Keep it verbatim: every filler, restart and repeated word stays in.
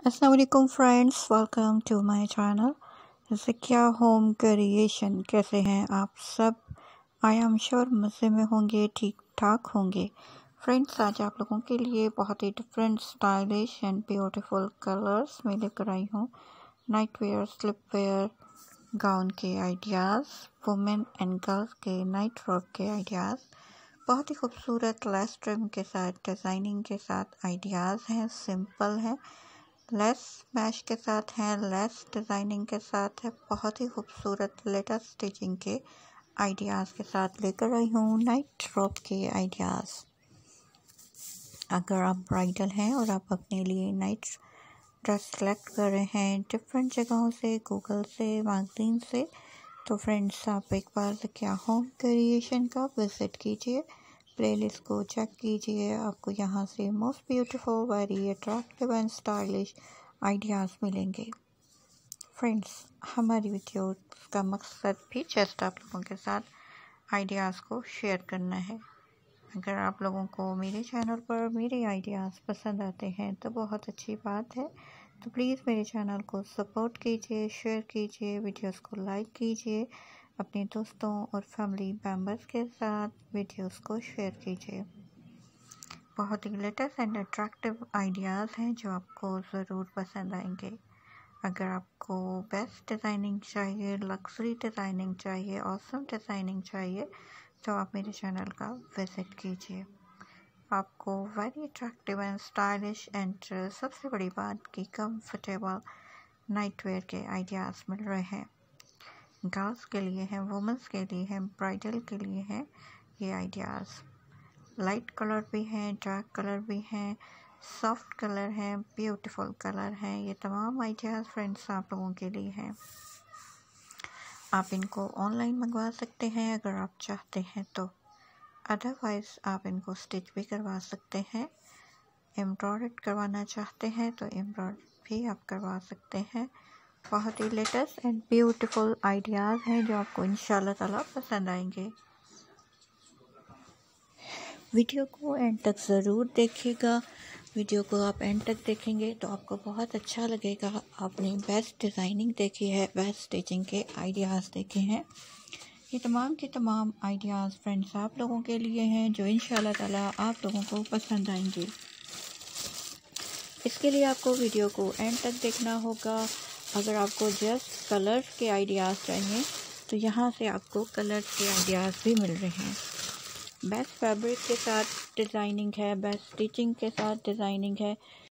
अस्सलाम वालेकुम friends, welcome to my channel Zakia home creation. कैसे हैं आप सब? आई एम श्योर मज़े में होंगे, ठीक ठाक होंगे। फ्रेंड्स, आज आप लोगों के लिए बहुत ही different, stylish and beautiful colours में लेकर आई हूँ। Night wear, slip wear, gown के आइडियाज़, वुमेन एंड गर्ल्स के नाइट फ्रॉक के आइडियाज़, बहुत ही खूबसूरत लेस ट्रिम के साथ, डिज़ाइनिंग के साथ आइडियाज़ हैं। सिंपल है, लेस मैश के साथ हैं, लेस डिज़ाइनिंग के साथ है। बहुत ही खूबसूरत लेटेस्ट स्टिचिंग के आइडियाज़ के साथ लेकर आई हूँ नाइट फ्रॉक के आइडियाज़। अगर आप ब्राइडल हैं और आप अपने लिए नाइट ड्रेस सेलेक्ट कर रहे हैं डिफरेंट जगहों से, गूगल से, मैगज़ीन से, तो फ्रेंड्स आप एक बार ज़किया होम क्रिएशन का विज़िट कीजिए, प्लेलिस्ट को चेक कीजिए। आपको यहाँ से most beautiful, very attractive and stylish ideas मिलेंगे। फ्रेंड्स, हमारी वीडियो का मकसद भी जस्ट आप लोगों के साथ आइडियाज़ को शेयर करना है। अगर आप लोगों को मेरे चैनल पर मेरे आइडियाज़ पसंद आते हैं तो बहुत अच्छी बात है, तो प्लीज़ मेरे चैनल को सपोर्ट कीजिए, शेयर कीजिए, वीडियोस को लाइक कीजिए, अपने दोस्तों और फैमिली मेम्बर्स के साथ वीडियोस को शेयर कीजिए। बहुत ही लेटेस्ट एंड अट्रैक्टिव आइडियाज़ हैं जो आपको ज़रूर पसंद आएंगे। अगर आपको बेस्ट डिज़ाइनिंग चाहिए, लग्जरी डिज़ाइनिंग चाहिए, ऑसम डिज़ाइनिंग चाहिए, तो आप मेरे चैनल का विज़िट कीजिए। आपको very attractive and stylish and सबसे बड़ी बात कि कंफर्टेबल नाइट वेयर के आइडियाज़ मिल रहे हैं। गर्ल्स के लिए हैं, वुमेंस के लिए हैं, ब्राइडल के लिए हैं ये आइडियाज़। लाइट कलर भी हैं, डार्क कलर भी हैं, सॉफ्ट कलर हैं, ब्यूटीफुल कलर हैं। ये तमाम आइडियाज़ फ्रेंड्स आप लोगों के लिए हैं। आप इनको ऑनलाइन मंगवा सकते हैं अगर आप चाहते हैं तो, अदरवाइज़ आप इनको स्टिच भी करवा सकते हैं। एम्ब्रॉयडर्ड करवाना चाहते हैं तो एम्ब्रॉयडर्ड भी आप करवा सकते हैं। बहुत ही लेटेस्ट एंड ब्यूटीफुल आइडियाज़ हैं जो आपको इंशाल्लाह ताला पसंद आएंगे। वीडियो को एंड तक ज़रूर देखिएगा। वीडियो को आप एंड तक देखेंगे तो आपको बहुत अच्छा लगेगा। आपने बेस्ट डिज़ाइनिंग देखी है, बेस्ट स्टिचिंग के आइडियाज़ देखे हैं। ये तमाम के तमाम आइडियाज़ फ्रेंड्स आप लोगों के लिए हैं जो इंशाल्लाह ताला आप लोगों को पसंद आएंगे। इसके लिए आपको वीडियो को एंड तक देखना होगा। अगर आपको जस्ट कलर्स के आइडियाज़ चाहिए तो यहाँ से आपको कलर्स के आइडियाज़ भी मिल रहे हैं। बेस्ट फैब्रिक के साथ डिज़ाइनिंग है, बेस्ट स्टिचिंग के साथ डिज़ाइनिंग है।